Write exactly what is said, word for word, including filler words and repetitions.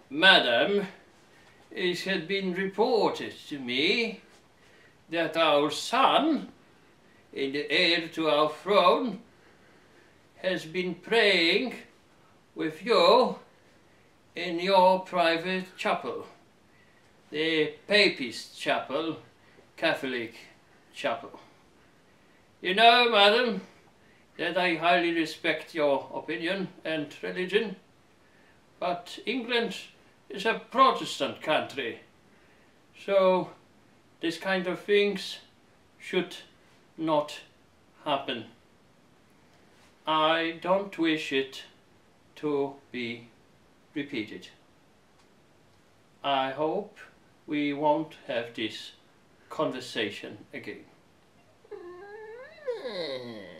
Madam, it had been reported to me that our son, and the heir to our throne, has been praying with you in your private chapel, the Papist chapel, Catholic chapel. You know, madam, that I highly respect your opinion and religion, but England is a Protestant country, so this kind of things should not happen. I don't wish it to be repeated. I hope we won't have this conversation again.